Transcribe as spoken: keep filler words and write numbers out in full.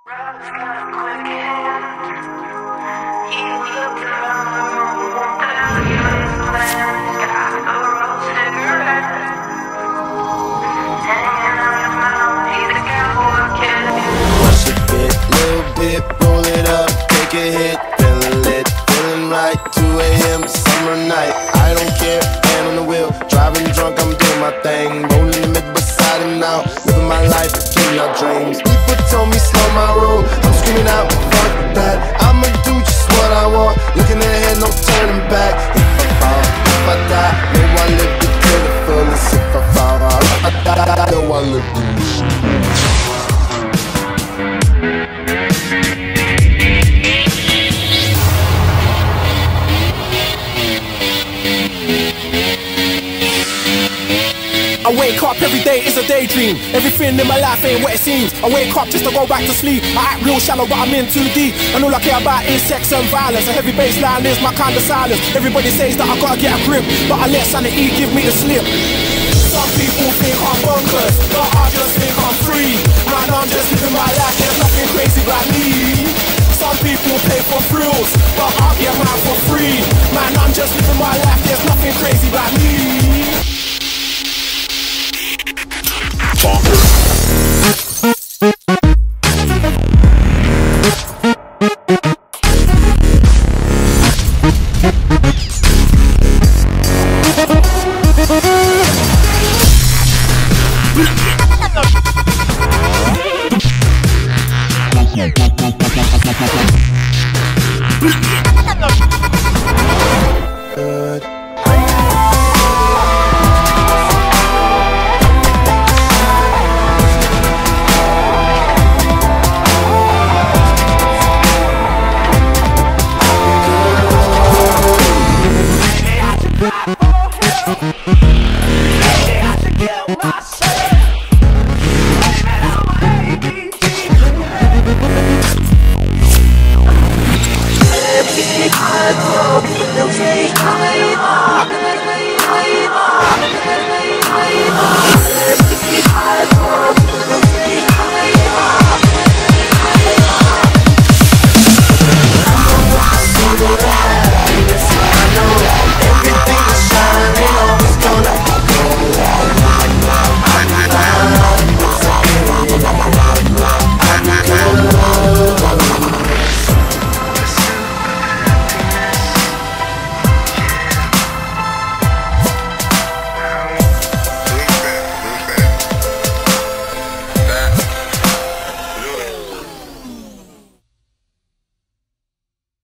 Roll it up, take a hit, feeling lit, feeling right. two A M summer night, I don't care, hand on the wheel, driving drunk, I'm doing my thing, rolling the mid beside and out, living my life, killing our dreams. People told me slow my roll, I'm screaming out, fuck that, I'ma do just what I want, looking ahead, no turning back. If I fall, if I die, know I live to kill the fullest. If I fall, I die, know I live to I wake up every day, it's a daydream. Everything in my life ain't what it seems. I wake up just to go back to sleep. I act real shallow but I'm in too deep. And all I care about is sex and violence. A heavy bassline is my kind of silence. Everybody says that I gotta get a grip, but I let sanity give me the slip. Some people think I'm bonkers, but I just think I'm free. Man, I'm just living my life, there's nothing crazy about me. Some people pay for thrills, but I'll get mine for free. Man, I'm just living my life, there's nothing crazy about me. Bonker.